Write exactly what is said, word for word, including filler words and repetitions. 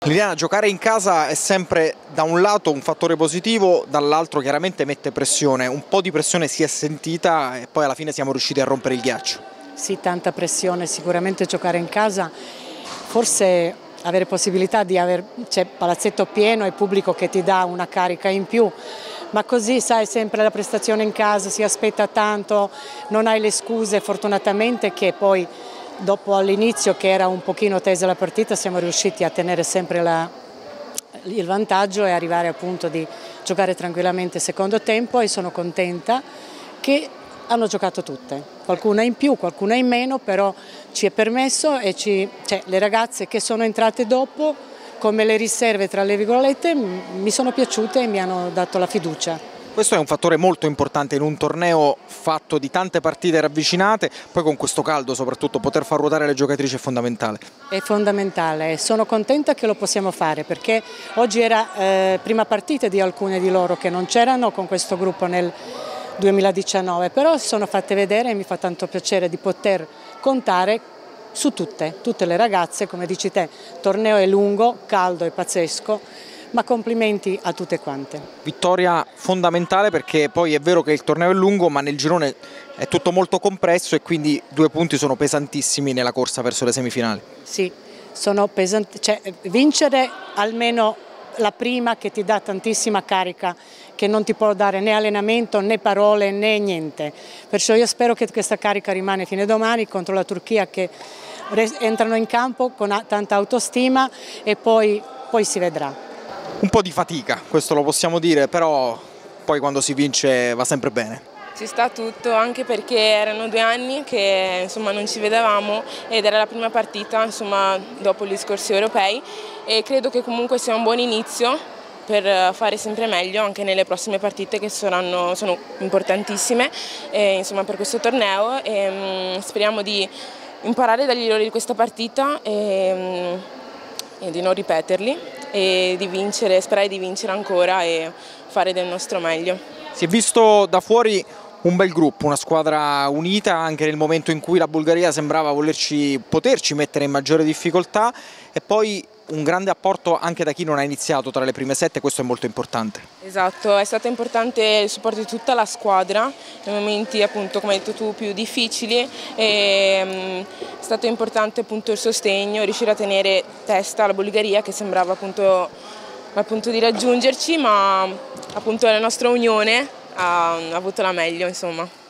Liliana, giocare in casa è sempre da un lato un fattore positivo, dall'altro chiaramente mette pressione, un po' di pressione si è sentita e poi alla fine siamo riusciti a rompere il ghiaccio. Sì, tanta pressione, sicuramente giocare in casa, forse avere possibilità di avere, c'è palazzetto pieno e pubblico che ti dà una carica in più, ma così sai sempre la prestazione in casa, si aspetta tanto, non hai le scuse fortunatamente che poi dopo all'inizio che era un pochino tesa la partita siamo riusciti a tenere sempre la, il vantaggio e arrivare appunto di giocare tranquillamente il secondo tempo e sono contenta che hanno giocato tutte, qualcuna in più, qualcuna in meno, però ci è permesso e ci, cioè, le ragazze che sono entrate dopo come le riserve tra le virgolette mi sono piaciute e mi hanno dato la fiducia. Questo è un fattore molto importante in un torneo fatto di tante partite ravvicinate, poi con questo caldo soprattutto poter far ruotare le giocatrici è fondamentale. È fondamentale e sono contenta che lo possiamo fare perché oggi era eh, prima partita di alcune di loro che non c'erano con questo gruppo nel duemiladiciannove, però si sono fatte vedere e mi fa tanto piacere di poter contare su tutte, tutte le ragazze, come dici te, il torneo è lungo, caldo e pazzesco, ma complimenti a tutte quante. Vittoria fondamentale perché poi è vero che il torneo è lungo ma nel girone è tutto molto compresso e quindi due punti sono pesantissimi nella corsa verso le semifinali. Sì, sono pesanti, cioè vincere almeno la prima che ti dà tantissima carica che non ti può dare né allenamento né parole né niente, perciò io spero che questa carica rimane fino a domani contro la Turchia che entrano in campo con tanta autostima e poi, poi si vedrà. Un po' di fatica, questo lo possiamo dire, però poi quando si vince va sempre bene. Ci sta tutto, anche perché erano due anni che insomma, non ci vedevamo ed era la prima partita insomma, dopo gli scorsi europei e credo che comunque sia un buon inizio per fare sempre meglio anche nelle prossime partite che saranno, sono importantissime e, insomma, per questo torneo e, um, speriamo di imparare dagli errori di questa partita e, um, e di non ripeterli e di vincere, sperare di vincere ancora e fare del nostro meglio. Si è visto da fuori un bel gruppo, una squadra unita anche nel momento in cui la Bulgaria sembrava volerci, poterci mettere in maggiore difficoltà e poi un grande apporto anche da chi non ha iniziato tra le prime sette, questo è molto importante. Esatto, è stato importante il supporto di tutta la squadra nei momenti appunto come hai detto tu più difficili e um, è stato importante appunto il sostegno, riuscire a tenere testa alla Bulgaria che sembrava appunto al punto di raggiungerci ma appunto la nostra unione ha, ha avuto la meglio insomma.